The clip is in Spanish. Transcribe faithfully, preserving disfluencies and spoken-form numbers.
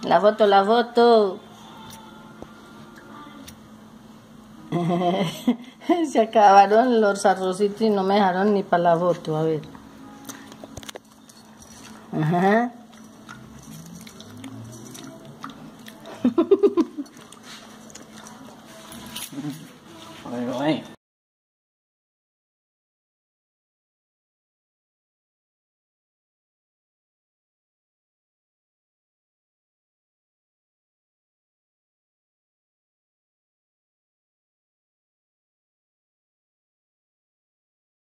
La foto, la foto. Se acabaron los arrocitos y no me dejaron ni para la foto, a ver. Ajá. Bueno, bueno.